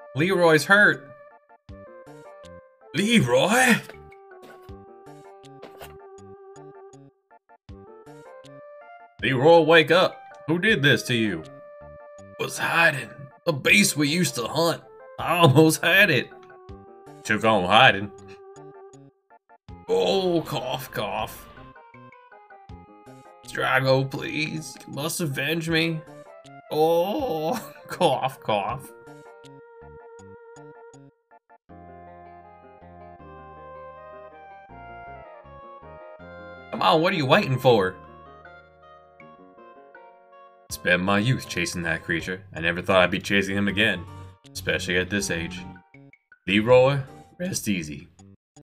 Leeroy's hurt. Leeroy? Leeroy, wake up. Who did this to you? Was hiding. A beast we used to hunt. I almost had it. Took on hiding. Oh, cough, cough. Drago, please. You must avenge me. Oh, cough, cough. Come on, what are you waiting for? Spent my youth chasing that creature. I never thought I'd be chasing him again. Especially at this age. Leeroy, rest easy.